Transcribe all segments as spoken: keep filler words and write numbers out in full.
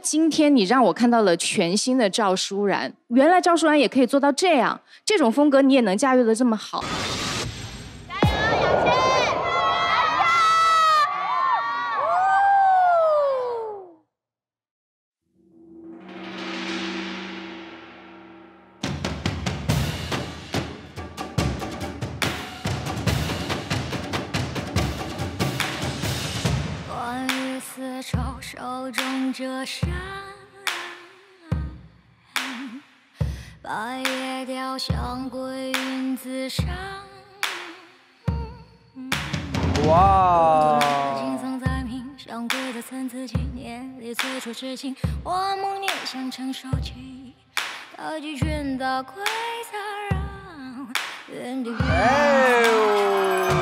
今天你让我看到了全新的赵舒然，原来赵舒然也可以做到这样，这种风格你也能驾驭得这么好。加油，杨倩！ 关于丝绸手中这扇，白叶雕像归云自上。 哇！ 金藏在冥想柜的参差纪念里，催促痴情，我梦念想承受起大击拳打溃zar让原地。 哎呦！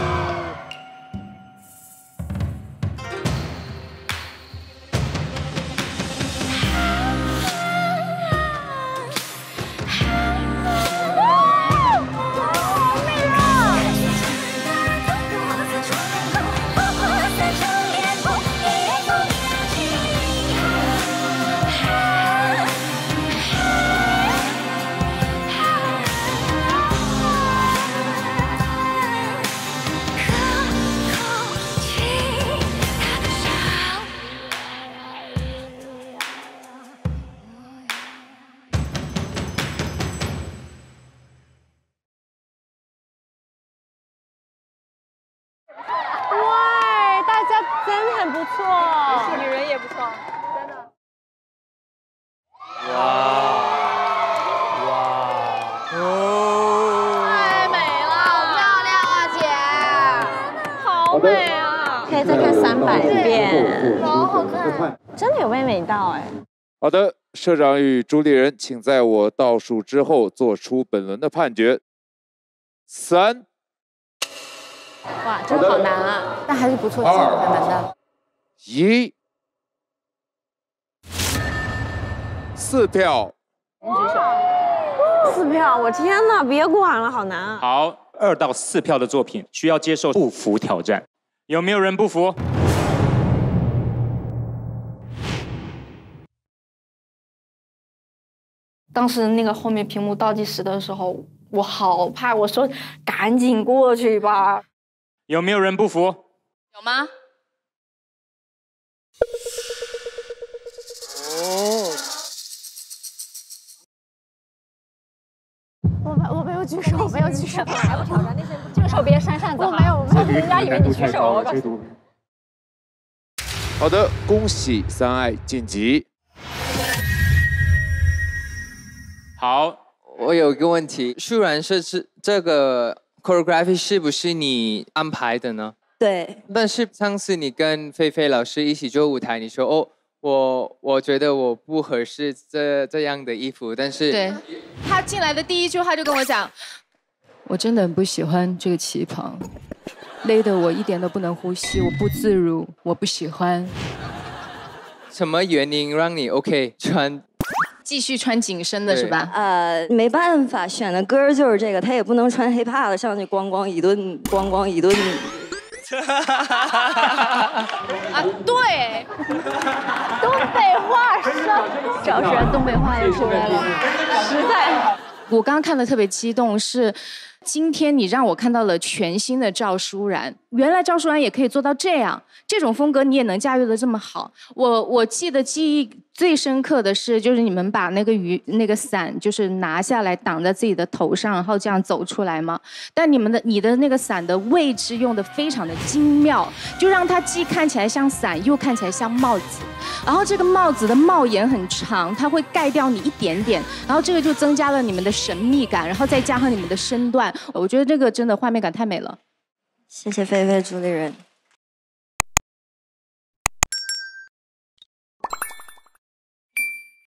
哇，大家真的很不错， 女人也不错，真的。 哇哇哦！ 太美了，漂亮啊，姐，好美啊！ 可以再看三百遍， 好好看， 真的有被美到哎。 好的，社长与主理人，请在我倒数之后做出本轮的判决。三。 哇，真的好难啊！但还是不错，挺难的。 一，四票。 您举手。四票，我天哪，别管了，好难啊！ 好，二到四票的作品需要接受不服挑战，有没有人不服？ 当时那个后面屏幕倒计时的时候，我好怕，我说赶紧过去吧。 有没有人不服？ 有吗？ 哦， 我没我没有举手，我没有举手，还不挑战那些这个时候别扇扇子我没有，我没有， 人家以为你举手。我告诉你。 好的，恭喜三爱晋级。 好， 我有一个问题，舒然是是这个 choreography 是不是你安排的呢？ 对。 但是上次你跟菲菲老师一起做舞台，你说哦，我我觉得我不合适这这样的衣服，但是对，他进来的第一句话就跟我讲，我真的很不喜欢这个旗袍，勒得我一点都不能呼吸，我不自如，我不喜欢。 什么原因让你 OK 穿？ 继续穿紧身的是吧？ 呃，没办法，选的歌就是这个，他也不能穿 hiphop 的上去咣咣一顿，咣咣一顿。 啊，对， 东北话声，赵舒然东北话也出来了，实在。 我刚刚看的特别激动，是今天你让我看到了全新的赵舒然，原来赵舒然也可以做到这样，这种风格你也能驾驭得这么好。我我记得记忆最深刻的是，就是你们把那个雨那个伞就是拿下来挡在自己的头上，然后这样走出来嘛。但你们的你的那个伞的位置用的非常的精妙，就让它既看起来像伞，又看起来像帽子。然后这个帽子的帽檐很长，它会盖掉你一点点，然后这个就增加了你们的神秘感，然后再加上你们的身段，我觉得这个真的画面感太美了。 谢谢菲菲主理人。